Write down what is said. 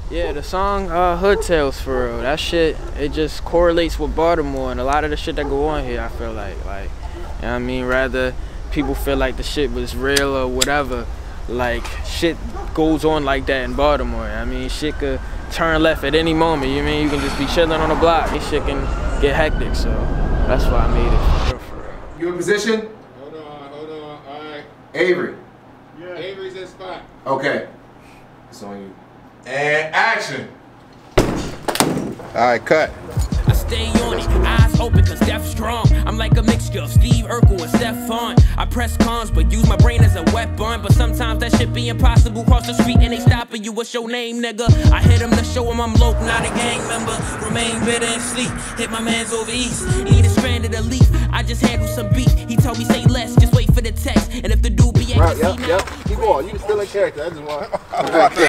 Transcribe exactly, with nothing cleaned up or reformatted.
Yeah, the song uh, Hood Tales, for real. That shit, it just correlates with Baltimore and a lot of the shit that go on here, I feel like. Like, you know what I mean? Rather people feel like the shit was real or whatever, like, shit goes on like that in Baltimore. I mean, shit could turn left at any moment, you know what I mean? You can just be chilling on the block. This shit can get hectic, so that's why I made it, for real, for real. You in position? Hold on, hold on, all right. Avery. Yeah. Avery's in spot. Okay. It's on you. And action. All right, cut. I stay on it, eyes open cause death's strong. I'm like a mixture of Steve Urkel and Stefan. I press cons but use my brain as a weapon. But sometimes that shit be impossible. Cross the street and they stopping you. What's your name, nigga? I hit him to show him I'm local, not a gang member. Remain bitter and sleep. Hit my mans over east. Eat a strand of the leaf. I just handle some beat. He told me say less, just wait for the text. And if the dude be at right, yep, yep. Keep going. You can still in character. I just want